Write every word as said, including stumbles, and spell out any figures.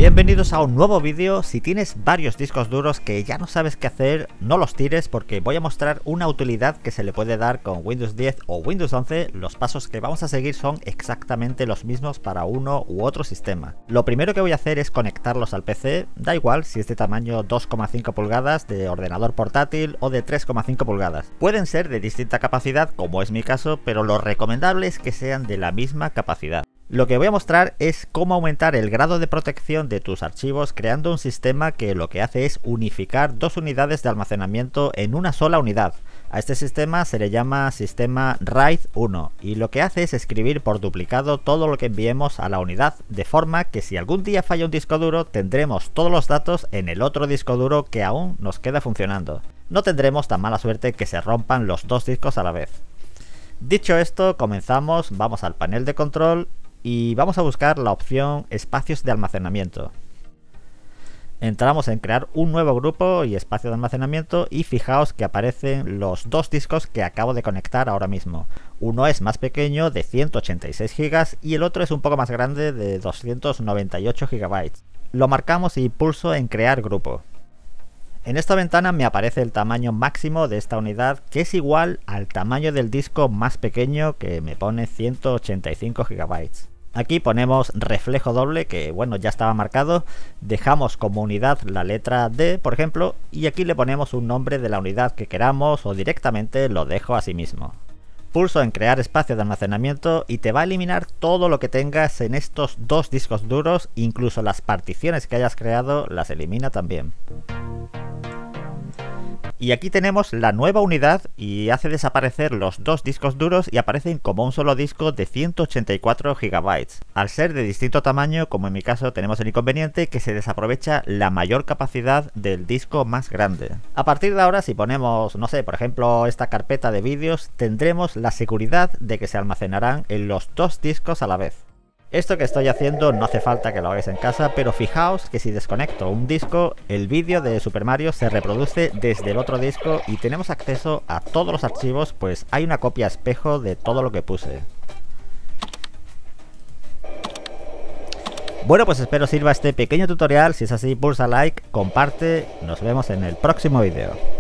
Bienvenidos a un nuevo vídeo. Si tienes varios discos duros que ya no sabes qué hacer, no los tires porque voy a mostrar una utilidad que se le puede dar con Windows diez o Windows once. Los pasos que vamos a seguir son exactamente los mismos para uno u otro sistema. Lo primero que voy a hacer es conectarlos al P C, da igual si es de tamaño dos coma cinco pulgadas, de ordenador portátil o de tres coma cinco pulgadas. Pueden ser de distinta capacidad, como es mi caso, pero lo recomendable es que sean de la misma capacidad. Lo que voy a mostrar es cómo aumentar el grado de protección de tus archivos creando un sistema que lo que hace es unificar dos unidades de almacenamiento en una sola unidad. A este sistema se le llama sistema RAID uno y lo que hace es escribir por duplicado todo lo que enviemos a la unidad, de forma que si algún día falla un disco duro tendremos todos los datos en el otro disco duro que aún nos queda funcionando. No tendremos tan mala suerte que se rompan los dos discos a la vez. Dicho esto, comenzamos, vamos al panel de control y vamos a buscar la opción espacios de almacenamiento. Entramos en crear un nuevo grupo y espacio de almacenamiento y fijaos que aparecen los dos discos que acabo de conectar ahora mismo. Uno es más pequeño de ciento ochenta y seis gigas y el otro es un poco más grande de doscientos noventa y ocho gigabytes. Lo marcamos y pulso en crear grupo. En esta ventana me aparece el tamaño máximo de esta unidad, que es igual al tamaño del disco más pequeño, que me pone ciento ochenta y cinco gigabytes. Aquí ponemos reflejo doble, que bueno, ya estaba marcado, dejamos como unidad la letra D, por ejemplo, y aquí le ponemos un nombre de la unidad que queramos o directamente lo dejo así mismo. Pulso en crear espacio de almacenamiento y te va a eliminar todo lo que tengas en estos dos discos duros, incluso las particiones que hayas creado las elimina también. Y aquí tenemos la nueva unidad y hace desaparecer los dos discos duros y aparecen como un solo disco de ciento ochenta y cuatro gigabytes. Al ser de distinto tamaño, como en mi caso, tenemos el inconveniente que se desaprovecha la mayor capacidad del disco más grande. A partir de ahora, si ponemos, no sé, por ejemplo, esta carpeta de vídeos, tendremos la seguridad de que se almacenarán en los dos discos a la vez. Esto que estoy haciendo no hace falta que lo hagáis en casa, pero fijaos que si desconecto un disco, el vídeo de Super Mario se reproduce desde el otro disco y tenemos acceso a todos los archivos, pues hay una copia espejo de todo lo que puse. Bueno, pues espero sirva este pequeño tutorial. Si es así, pulsa like, comparte, nos vemos en el próximo vídeo.